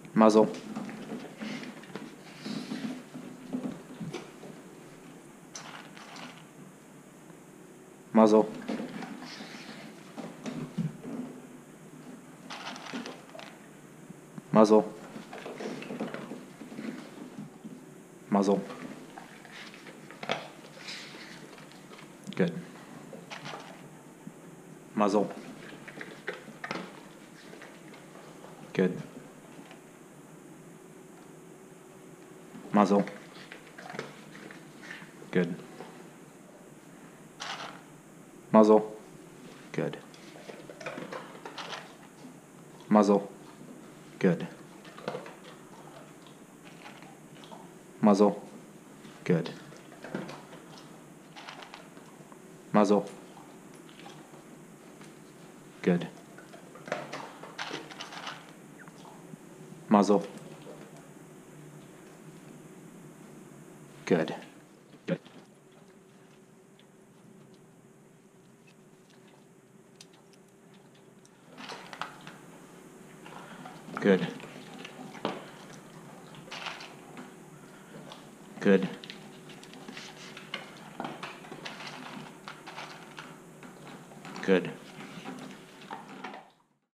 muzzle, muzzle, muzzle, muzzle. Good. Muzzle. Good. Muzzle. Good. Muzzle. Good. Muzzle. Good. Muzzle. Good. Muzzle. Good. Muzzle. Good. Good. Good. Good. Good.